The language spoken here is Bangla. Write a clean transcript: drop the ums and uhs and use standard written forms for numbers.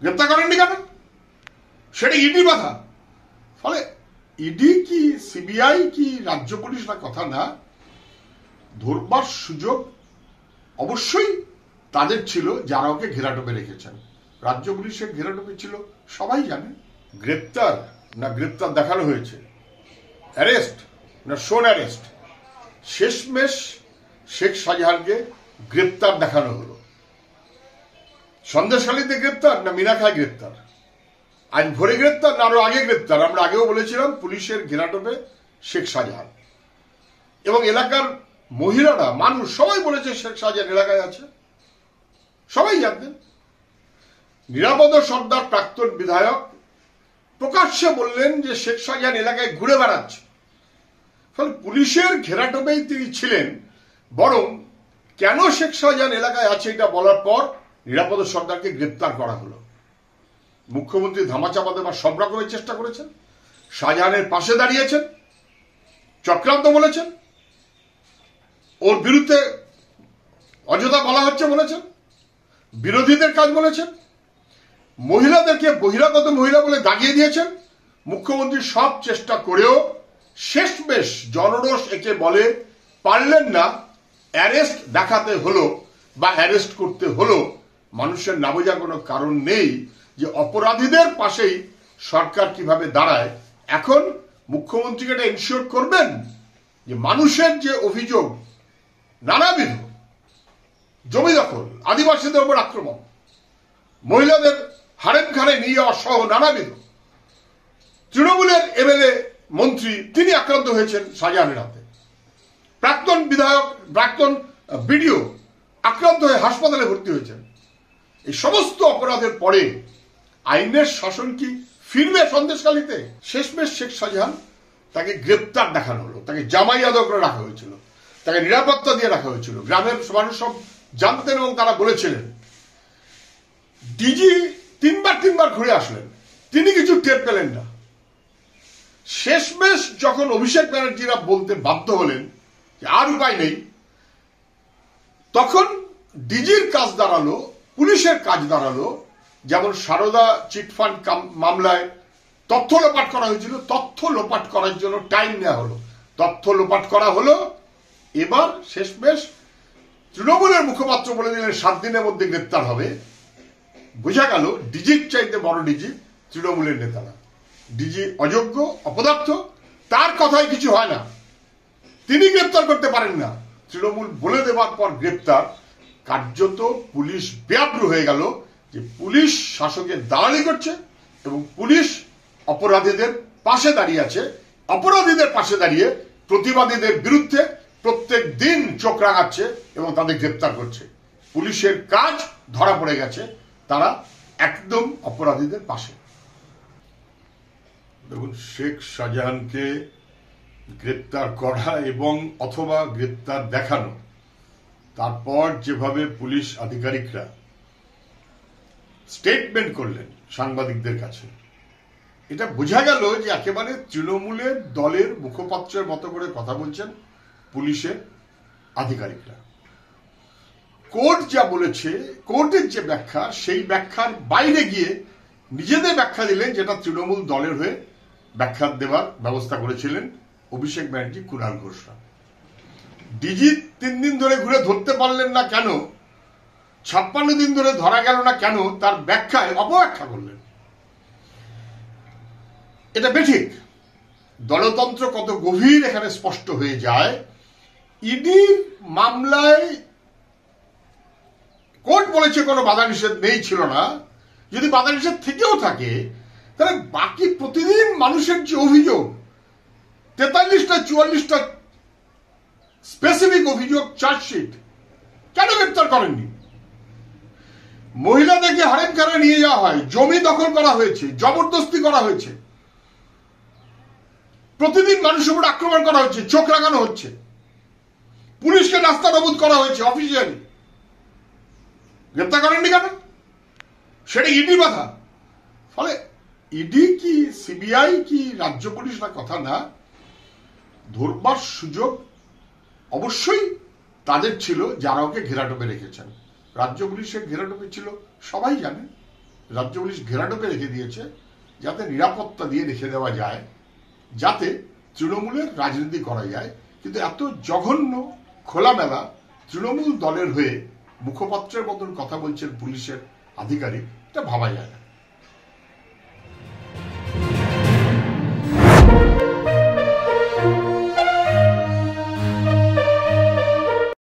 গ্রেপ্তার করেননি কেন? সেটা ইডি বাধা। ফলে ইডি কি সিবিআই কি রাজ্য পুলিশ না কথা না, ধরবার সুযোগ অবশ্যই তাদের ছিল যারা ওকে ঘেরাটোপে রেখেছেন। রাজ্য পুলিশের ঘেরাটোপে ছিল সবাই জানে। গ্রেপ্তার না গ্রেপ্তার দেখানো হয়েছে, অ্যারেস্ট না শোন অ্যারেস্ট, শেষমেশ শেখ শাহজাহানকে গ্রেপ্তার দেখানো হলো। সন্দেশখালীতে গ্রেপ্তার না মিনাখায় গ্রেপ্তার, আজ ভোরে গ্রেপ্তার না আরো আগে গ্রেপ্তার। আমরা আগেও বলেছিলাম পুলিশের ঘেরাটোপে শেখ শাহজাহান, এবং এলাকার মহিলারা মানুষ সবাই বলেছে শেখ শাহজাহান এলাকায় আছে, সবাই জানতেন। নিরাপদ সর্দার প্রাক্তন বিধায়ক প্রকাশ্যে বললেন যে শেখ শাহজাহান এলাকায় ঘুরে বেড়াচ্ছে। ফলে পুলিশের ঘেরাটোপেই তিনি ছিলেন, বরং কেন শেখ শাহজাহান এলাকায় আছে এটা বলার পর নিরাপদ সর্দারকে গ্রেপ্তার করা হলো। মুখ্যমন্ত্রী ধামাচাপা দেওয়ার সব রকমের চেষ্টা করেছেন, শাহজাহানের পাশে দাঁড়িয়েছেন, চক্রান্ত বলেছেন, ওর বিরুদ্ধে অযথা বলা হচ্ছে বলেছেন, বিরোধীদের কাজ বলেছেন, মহিলাদেরকে বহিরাগত মহিলা বলে দাগিয়ে দিয়েছেন। মুখ্যমন্ত্রী সব চেষ্টা করেও শেষমেশ জনরোষ একে বলে পারলেন না, অ্যারেস্ট দেখাতে হলো বা অ্যারেস্ট করতে হলো। মানুষের না বোঝার কোনো কারণ নেই যে অপরাধীদের পাশেই সরকার কিভাবে দাঁড়ায়। এখন মুখ্যমন্ত্রীকে এটা এনশিওর করবেন যে মানুষের যে অভিযোগ নানাবিধ, জমি দখল, আদিবাসীদের উপর আক্রমণ, মহিলাদের হারেম খানে নিয়ে যাওয়া সহ নানাবিধ, তৃণমূলের এমএলএ মন্ত্রী তিনি আক্রান্ত হয়েছেন শাহজাহানের হাতে, প্রাক্তন বিধায়ক প্রাক্তন বিডিও আক্রান্ত হয়ে হাসপাতালে ভর্তি হয়েছেন। এই সমস্ত অপরাধের পরে আইনের শাসন কি ফিরবে সন্দেশখালীতে? শেষমেশ শেখ শাহজাহান তাকে গ্রেপ্তার দেখানো হলো, তাকে জামাই আদর করে রাখা হয়েছিল, তাকে নিরাপত্তা দিয়ে রাখা হয়েছিল। গ্রামের মানুষ সব জানতেন এবং তারা বলেছিলেন। ডিজি তিনবার ঘুরে আসলেন, তিনি কিছু টের পেলেন না। শেষমেশ যখন অভিষেক ব্যানার্জিরা বলতে বাধ্য হলেন যে আর উপায় নেই, তখন ডিজির কাজ দাঁড়ালো, পুলিশের কাজ দাঁড়ালো। যেমন সারদা চিটফান্ড মামলায় তথ্য লোপাট করা হয়েছিল, তথ্য লোপাট করার জন্য টাইম নেওয়া হলো, তথ্য লোপাট করা হলো। এবার শেষমেশ তৃণমূলের মুখপাত্র বলে দিলেন 7 দিনের মধ্যে গ্রেপ্তার হবে। বোঝা গেল ডিজির চাইতে বড় ডিজি তৃণমূলের নেতারা। ডিজি অযোগ্য, অপদার্থ, তার কথায় কিছু হয় না, তিনি গ্রেপ্তার করতে পারেন না। তৃণমূল বলে দেওয়ার পর গ্রেপ্তার। কার্যত পুলিশ বেআব্রু হয়ে গেল যে পুলিশ শাসকের দালালি করছে এবং পুলিশ অপরাধীদের পাশে দাঁড়িয়ে আছে। অপরাধীদের পাশে দাঁড়িয়ে প্রতিবাদীদের বিরুদ্ধে প্রত্যেক দিন চোখ রাঙাচ্ছে এবং তাদের গ্রেপ্তার করছে। পুলিশের কাজ ধরা পড়ে গেছে, তারা একদম অপরাধীদের পাশে। দেখুন, শেখ শাহজাহানকে গ্রেপ্তার করা এবং অথবা গ্রেপ্তার দেখানো, তারপর যেভাবে পুলিশ আধিকারিকরা স্টেটমেন্ট করলেন সাংবাদিকদের কাছে, এটা বোঝা গেল যে একেবারে তৃণমূলের দলের মুখপাত্রের মতো করে কথা বলছেন পুলিশের আধিকারিকরা। কোর্ট যা বলেছে, কোর্টের যে ব্যাখ্যা, সেই ব্যাখ্যার বাইরে গিয়ে নিজেদের ব্যাখ্যা দিলেন, যেটা তৃণমূল দলের হয়ে ব্যাখ্যা দেওয়ার ব্যবস্থা করেছিলেন অভিষেক ব্যানার্জি, কুণাল ঘোষরা। ডিজি 3 দিন ধরে ঘুরে ধরতে পারলেন না কেন, 56 দিন ধরে ধরা গেল না কেন, তার ব্যাখ্যায় অপব্যাখ্যা করলেন। এটা বেঠিক। দলতন্ত্র কত গভীর এখানে স্পষ্ট হয়ে যায়। ইডির মামলায় কোর্ট বলেছে কোনো বাধা নিষেধ নেই, ছিল না। যদি বাধা নিষেধ থেকেও থাকে, তাহলে বাকি প্রতিদিন মানুষের যে অভিযোগ, 43টা 44টা স্পেসিফিক অভিযোগ চার্জশিট, কেন গ্রেপ্তার করেননি? মহিলাদেরকে হারেম খানে নিয়ে যাওয়া হয়, জমি দখল করা হয়েছে, জবরদস্তি করা হয়েছে, প্রতিদিন মানুষের উপর আক্রমণ করা হচ্ছে, চোখ রাঙানো হচ্ছে, পুলিশকে রাস্তা অবরোধ করা হয়েছে অফিসিয়ালি। গ্রেপ্তার করেননি কেন? সেটা ইডি বাধা। ফলে ইডি কি সিবিআই কি রাজ্য পুলিশ না কথা না, ধরবার সুযোগ অবশ্যই তাদের ছিল যারা ওকে ঘেরাটোপে রেখেছেন। রাজ্য পুলিশের ঘেরাটোপে ছিল সবাই জানে। রাজ্য পুলিশ ঘেরাটোপে রেখে দিয়েছে যাতে নিরাপত্তা দিয়ে রেখে দেওয়া যায়, যাতে তৃণমূলের রাজনীতি করা যায়। কিন্তু এত জঘন্য খোলামেলা তৃণমূল দলের হয়ে মুখপাত্রের মতন কথা বলছেন পুলিশের আধিকারিক, এটা ভাবা যায় না।